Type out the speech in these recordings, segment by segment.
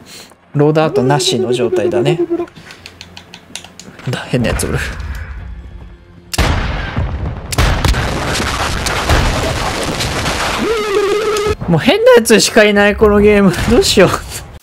ロードアウトなしの状態だね。変なやつおる。もう変なやつしかいないこのゲーム。どうしよう。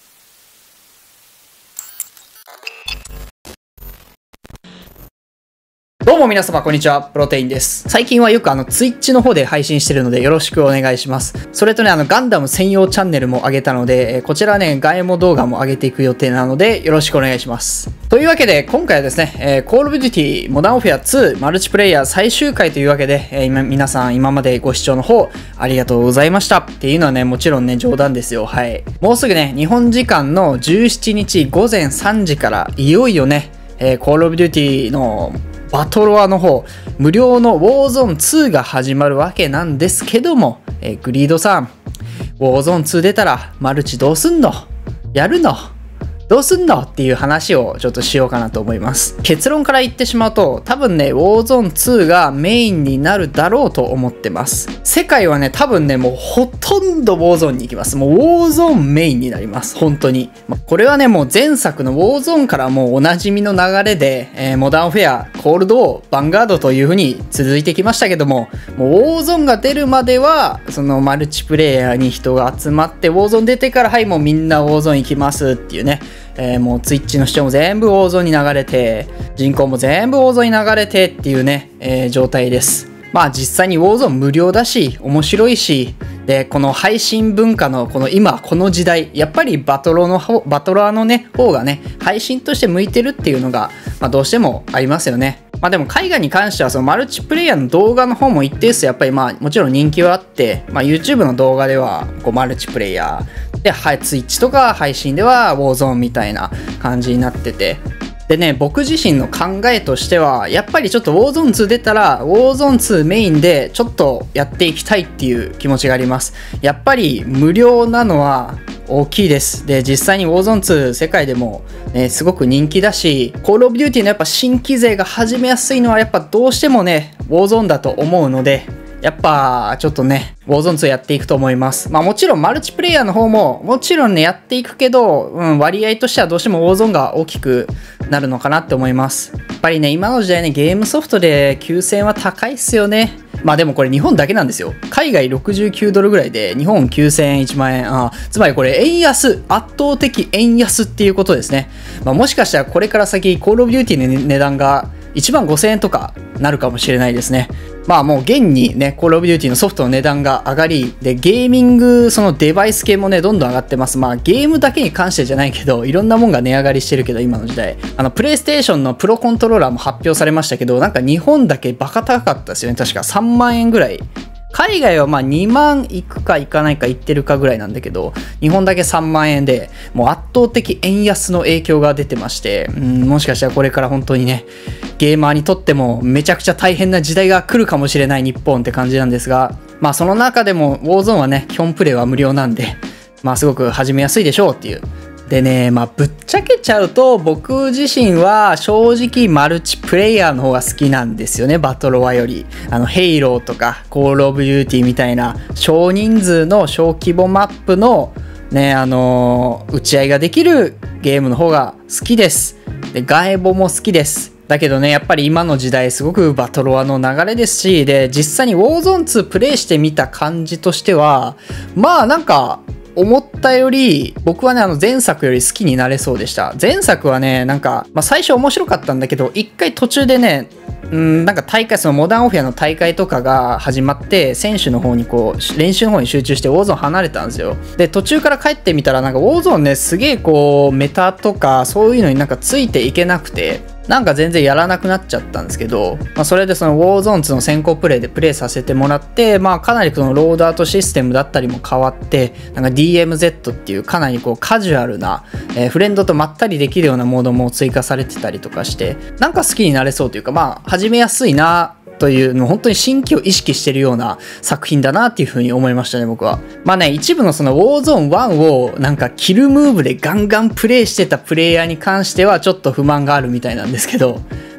どうも皆様こんにちは、プロテインです。最近はよくTwitch の方で配信してるのでよろしくお願いします。それとね、ガンダム専用チャンネルも上げたので、こちらはね、ガエモ動画も上げていく予定なのでよろしくお願いします。というわけで、今回はですね、Call of Duty Modern Warfare 2マルチプレイヤー最終回というわけで、皆さん今までご視聴の方ありがとうございました。っていうのはね、もちろんね、冗談ですよ。はい。もうすぐね、日本時間の17日午前3時からいよいよね、Call of Duty のバトロワの方、無料の Warzone 2が始まるわけなんですけども、グリードさん、Warzone 2出たらマルチどうすんの？やるの？どうすんのっていう話をちょっとしようかなと思います。結論から言ってしまうと、多分ね、Warzone 2がメインになるだろうと思ってます。世界はね、多分ね、もうほとんど Warzone に行きます。もう Warzone メインになります。本当に。これはね、もう前作の Warzone からもうおなじみの流れで、モダンフェア、コールドウォー、ヴァンガードという風に続いてきましたけども、もう Warzone が出るまでは、そのマルチプレイヤーに人が集まって、Warzone 出てから、はい、もうみんな Warzone 行きますっていうね。もう Twitch の視聴も全部Warzoneに流れて、人口も全部Warzoneに流れてっていうね、状態です。まあ実際にWarzone無料だし、面白いし、で、この配信文化のこの今、この時代、やっぱりバトラーのね、方がね、配信として向いてるっていうのが、まあどうしてもありますよね。まあでも海外に関してはそのマルチプレイヤーの動画の方も一定数やっぱりまあもちろん人気はあって、まあ YouTube の動画ではこうマルチプレイヤーで、Twitch とか配信では Warzone みたいな感じになってて、でね、僕自身の考えとしては、やっぱりちょっと Warzone 2出たら、Warzone 2メインでちょっとやっていきたいっていう気持ちがあります。やっぱり無料なのは大きいです。で、実際に Warzone 2世界でも、ね、すごく人気だし、Call of Duty のやっぱ新規勢が始めやすいのはやっぱどうしてもね、Warzone だと思うので、やっぱちょっとね、Warzone 2やっていくと思います。まあもちろんマルチプレイヤーの方ももちろんねやっていくけど、割合としてはどうしても Warzone が大きくなるのかなって思います。やっぱりね、今の時代ね、ゲームソフトで9000は高いっすよね。まあでもこれ日本だけなんですよ。海外69ドルぐらいで日本9000円1万円。つまりこれ円安、圧倒的円安っていうことですね。まあもしかしたらこれから先 Call of Duty の値段が1万5000円とかなるかもしれないですね。まあもう現にね、Call of Duty のソフトの値段が上がり、で、ゲーミング、そのデバイス系もね、どんどん上がってます。まあゲームだけに関してじゃないけど、いろんなもんが値上がりしてるけど、今の時代。プレイステーションのプロコントローラーも発表されましたけど、なんか日本だけバカ高かったですよね。確か3万円ぐらい。海外はまあ2万いくかいかないかいってるかぐらいなんだけど、日本だけ3万円で、もう圧倒的円安の影響が出てまして、もしかしたらこれから本当にね、ゲーマーにとってもめちゃくちゃ大変な時代が来るかもしれない日本って感じなんですが、まあその中でも Warzone はね、基本プレイは無料なんで、まあすごく始めやすいでしょうっていう。でね、まあぶっちゃけちゃうと僕自身は正直マルチプレイヤーの方が好きなんですよね、バトロワより。ヘイローとかコールオブデューティーみたいな少人数の小規模マップのね、打ち合いができるゲームの方が好きです。で、ガエボも好きです。だけどね、やっぱり今の時代すごくバトロワの流れですし、で、実際に Warzone 2プレイしてみた感じとしては、まあなんか、思ったより僕はね前作より好きになれそうでした。前作はねなんか、最初面白かったんだけど一回途中でねなんか大会そのモダンオフェアの大会とかが始まって選手の方にこう練習の方に集中してウォーゾーン離れたんですよ。で途中から帰ってみたらなんかウォーゾーンねすげえこうメタとかそういうのになんかついていけなくてなんか全然やらなくなっちゃったんですけど、それでその Warzone 2の先行プレイでプレイさせてもらって、かなりそのロードアウトシステムだったりも変わって、なんか DMZ っていうかなりこうカジュアルな、フレンドとまったりできるようなモードも追加されてたりとかして、なんか好きになれそうというか、始めやすいなというの本当に新規を意識してるような作品だなっていう風に思いましたね、僕は。一部のその Warzone 1をなんかキルムーブでガンガンプレイしてたプレイヤーに関してはちょっと不満があるみたいなんですけど、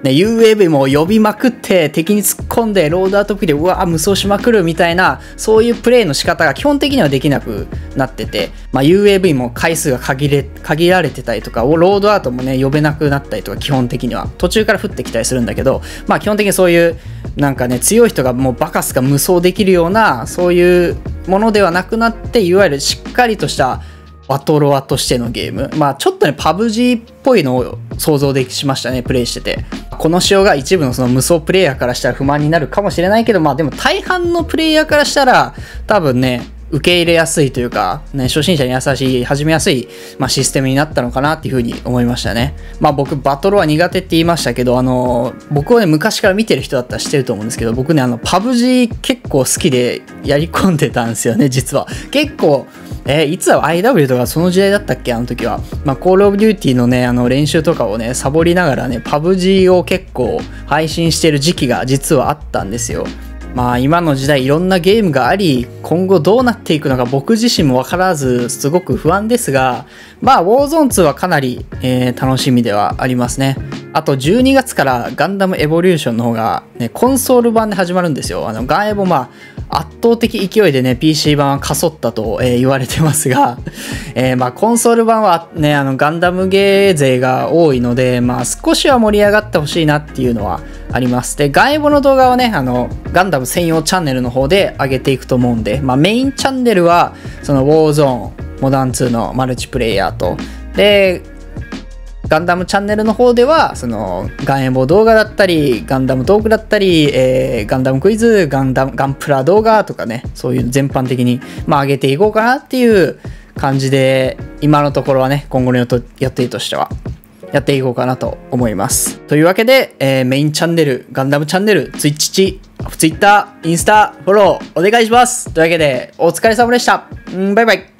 ね、UAV も呼びまくって敵に突っ込んでロードアウト P でうわ無双しまくるみたいな、そういうプレイの仕方が基本的にはできなくなってて、UAV も回数が限られてたりとか、ロードアウトもね呼べなくなったりとか、基本的には途中から降ってきたりするんだけど、基本的にそういうなんかね強い人がもうバカスカ無双できるようなそういうものではなくなって、いわゆるしっかりとしたバトロワとしてのゲーム。ちょっとね、PUBG っぽいのを想像しましたね、プレイしてて。この仕様が一部のその無双プレイヤーからしたら不満になるかもしれないけど、でも大半のプレイヤーからしたら、多分ね、受け入れやすいというか、ね、初心者に優しい、始めやすい、システムになったのかなっていうふうに思いましたね。僕、バトロは苦手って言いましたけど、僕をね、昔から見てる人だったら知ってると思うんですけど、僕ね、PUBG 結構好きでやり込んでたんですよね、実は。結構、いつは IW とかその時代だったっけ、あの時は。コールオブデューティーのね、練習とかをね、サボりながらね、PUBG を結構配信してる時期が実はあったんですよ。今の時代いろんなゲームがあり、今後どうなっていくのか僕自身も分からず、すごく不安ですが、Warzone 2はかなり、楽しみではありますね。あと12月からガンダムエボリューションの方が、ね、コンソール版で始まるんですよ。ガンエボ圧倒的勢いでね、PC 版はかそったと、言われてますが、コンソール版はね、ガンダムゲー勢が多いので、少しは盛り上がってほしいなっていうのはあります。で、ガンエボの動画はね、ガンダム専用チャンネルの方で上げていくと思うんで、メインチャンネルは、その Warzone、モダン2のマルチプレイヤーと、で、ガンダムチャンネルの方では、その、ガンエボ動画だったり、ガンダムトークだったり、ガンダムクイズ、ガンプラ動画とかね、そういう全般的に、上げていこうかなっていう感じで、今のところはね、今後の予定としては、やっていこうかなと思います。というわけで、メインチャンネル、ガンダムチャンネル、Twitter、インスタ、フォローお願いします。というわけで、お疲れ様でした。バイバイ。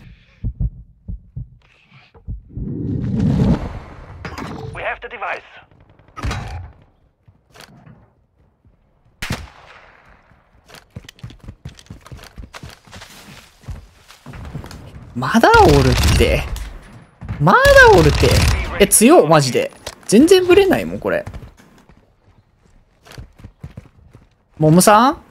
まだおるって。強っ、マジで。全然ブレないもん、これ。モムさん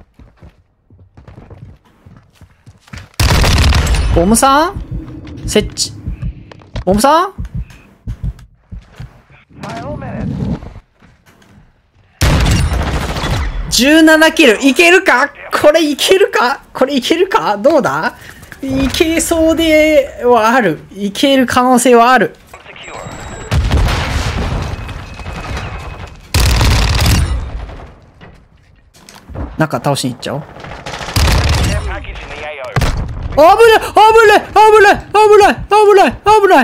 モムさん設置。モムさん17キルいけるか？これいけるか？どうだ？いけそうではある。いける可能性はある。中倒しに行っちゃおう。危ない。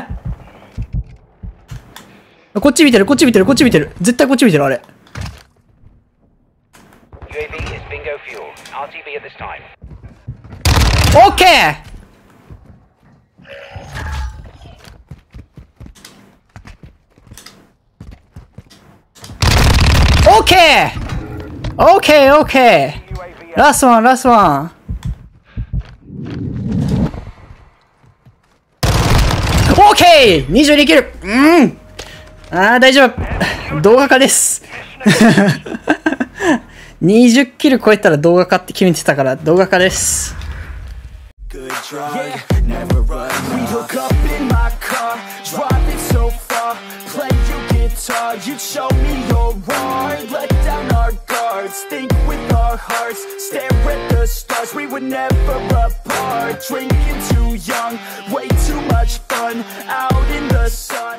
こっち見てる。絶対こっち見てる、あれ。オッケー！オッケー！ラストワン。オッケー！ 22 キル！大丈夫。動画化です。20キル超えたら動画化って決めてたから動画化です。Good drug, never run. We hook up in my car, driving so far. Play your guitar, you show me your art. Let down our guards, think with our hearts. Stare at the stars, we were never apart. Drinking too young, way too much fun. Out in the sun.